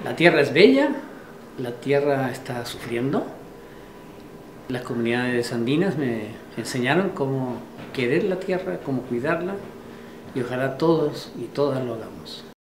La tierra es bella, la tierra está sufriendo. Las comunidades andinas me enseñaron cómo querer la tierra, cómo cuidarla, y ojalá todos y todas lo hagamos.